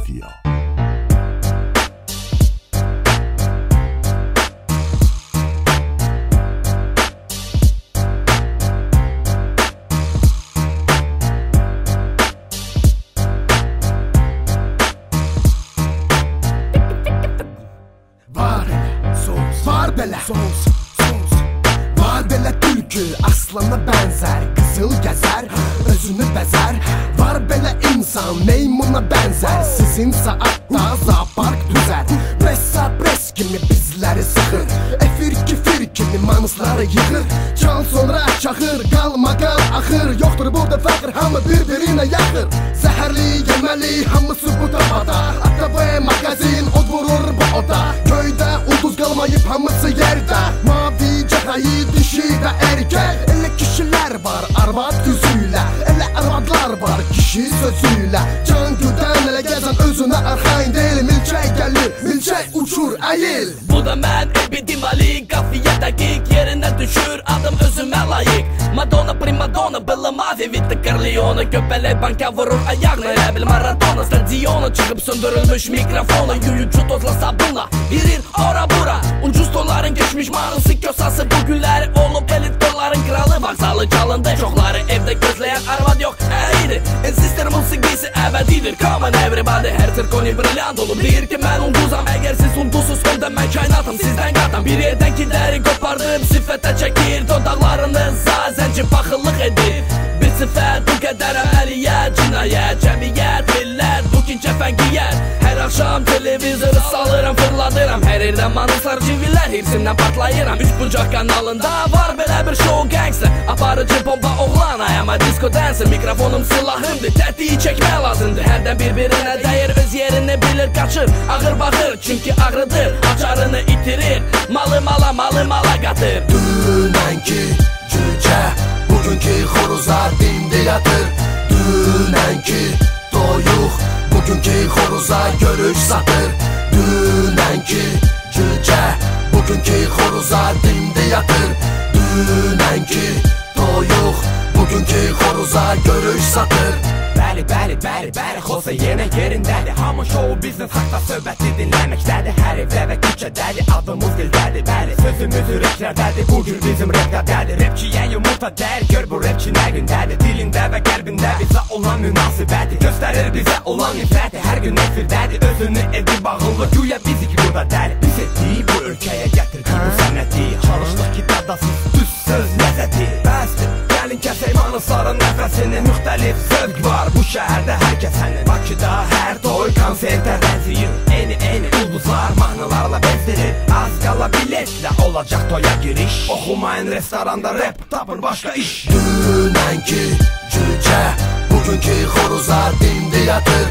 Mafia. Var belə sos, var belə tülkü aslana bənzər, qızıl gəzər, özünü bəzər. Var belə insan meymuna bənzər, sizin saatda zoopark düzər. Pressa pres kimi bizləri sıxır, efir kifir kimi manısları yığır. Can sonra çaxır, qalma qal axır, yoxdur burada fəxr, hamı bir-birinə yaxır. Zəhərli yeməli, hamısı bu tabada, ATV magazin od vurur bu oda. Köydə ulduz qalmayıb hamısı yerdə, mavi cəhəyi dişi də erkək. Elə kişilər var arvad düzüylə, elə arvadlar var kişi sözüylə. Can güdən elə gəzən özünə arxain deyil, milçək gəlir, milçək uçur əyil. Bu da mən ebidim Ali, qafiyə dəqiq yerinə düşür, adım özümə layiq. Madonna, primadonna, bılı mavi, Vita Corleone, göbələk banka vurur ayağına, elə bil Maradona. Stadiona çıxıb söndürülmüş mikrofona, yuyucu tozla sabunla virir ora bura. Ucuz tonların geçmiş manısı kösası, bugünləri olub elit doların kralı. Vağzalı çalındı, çoxları evdə gözləyən arvad yox, əyri. Insistir musikisi əbədidir, come on everybody. Hər sirkoni brilyant olub, deyir ki mən ulduzam. Əgər siz ulduzsuz onda mən kainatım, sizdən qatam. Bir yerdən ki dəri qopardım, sifətə çəkir dodaqlarınıza, zənci paxıllıq edir. Bir sifət bu qədər əməliyyət, cinayət, cəmiyyət, millət bu gün kəfən giyər. Hər axşam televizoru salıram, fırladıram, hər yerdən manıslar, civilər, hepsindən partlayıram. Üç bucaq kanalında var belə bir show gangster, aparıcı bomba oğlan, ayama disco dancer. Mikrofonum silahımdır, tətiyi çəkmək lazımdır. Hərdən bir-birinə dəyir, öz yerini bilir, qaçır, ağır baxır, çünki ağrıdır, açarını itirir. Malı mala, malı mala qatır. Dünənki cücə, bugünkü xoruza dindi yatır. Dünənki doyuq, bugünkü xoruza görüş satır. Dünənki cücə, bugünkü xoruza dindi yatır. Dünənki doyuq, bugünkü xoruza görüş satır. Bəli, bəli, bəli, bəli, xolsa yenə yerindədir. Hamı show biznes haqda söhbəti dinləməkdədir. Hər evdə və küçədədir, adımız dildədir. Bəli, sözümüz ürəklərdədir, bu gün bizim rəqdədədir. Rapçiyə yumurta dəyər, gör bu rapçi nə gündədir. Dilində və qəlbində bizə olan münasibəti, göstərir bizə olan nifrəti. Hər gün efirdədir, özünü edib bağlı, güya bizik burada dəli. Biz etdiyi bu ölkəyə gətirdik bu sənəti, çalışdıq ki dadasız düz söz ləzzəti. Bəsdir, gəlin kəsək manısların nəfəsini, müxtəlif zövq var bu şəhərdə hər kəsənin. Bakıda hər toy konsertə bənziyir, eyni ulduzlar mahnılarla bezdirir. Az qala biletlə olacaq toya giriş, oxumayın restoranda rap, tapın başqa iş. Dünənki cücə, bugünkü xoruza dindi yatır.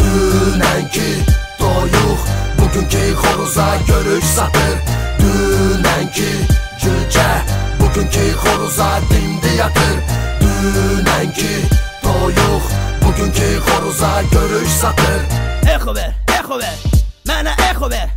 Dünənki doyuq, bugünkü xoruza görüş satır. Dünənki cücə, bugünkü xoruza dindi yatır. Dünənki doyuq, bugünkü xoruza görüş satır. Echo ver, mənə echo ver.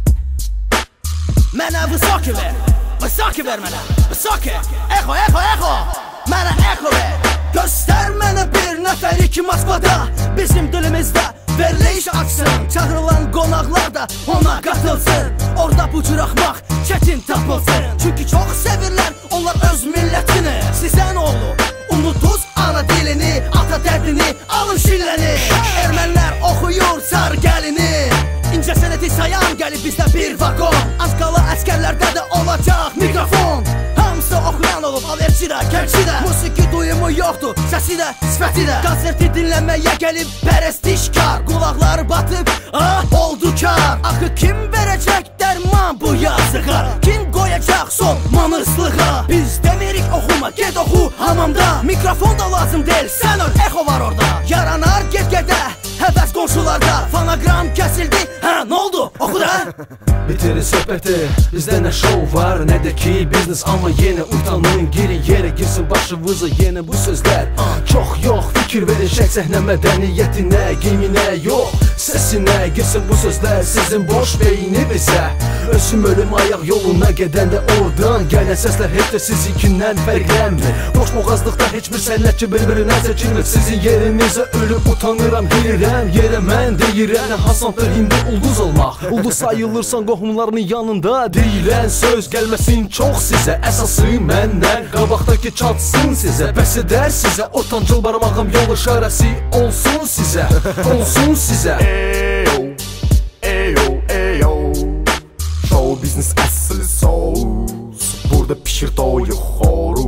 Mənə vısaki ver, vısaki ver mənə, vısaki. Echo, mənə echo ver. Göstər mənə bir nəfəri ki Moskvada, bizim dilimizdə veriliş açsın. Çağırılan qonaqlar da ona qatılsın. Orada bu cür axmaq çətin tapılsın. Çünki çox sevirlər onlar öz millətini. Sizə nə olur? Unuduz ana dilini, ata dərdini, alın şilləni. Ermənlər oxuyur sar gəlini. İncə sənəti sayan gəlib bizdə bir vagon. Az qala əskərlərdə də olacaq mikrofon. Hamısı oxuyan olub, alerçi də, kərçi də. Musiki duyumu yoxdur, səsi də, sifəti də. Konserti dinləməyə gəlib pərəstişkar. Qulaqları batıb, oldu kar. Axı kim verəcək dərman bu yazığa? Kim qoyacaq son manıslığa? Biz demirik oxuma, get oxu hamamda. Mikrofon da lazım deyil, sən öl, echo var orada. Yaranar get-gedə, həvəs qonşularda. Fonogram kəsildi, nə oldu? Oxu da. Bitirir söhbəti, bizdə nə show var, nə də ki biznes. Amma yenə utanın, girin yerə girsin başımıza yenə bu sözlər. Çox yox, fikir verin şək səhnə mədəniyyətinə, geyiminə yox. səsinə girsin bu sözlər sizin boş beyninizə. Özüm ölüm ayaq yoluna gedəndə oradan gələn səslər heç də sizinkindən fərqlənmir. Boş boğazlıqda heç bir sənətçi bir-birinə çəkilmir. Sizin yerinizə ölüb utanıram, girirəm yerə mən deyirəm. Nə hasandır indi ulduz olmaq, ulduz sayılırsan qohumlarının yanında. Deyilən söz gəlməsin çox sizə, əsası məndən qabaqdakı çatsın sizə. Bəs edər sizə ortancıl barmağım yol işarəsi olsun sizə, olsun sizə. Eyo, eyo, eyo. Show business əsl sos. Burada pişir doyuq xoruz.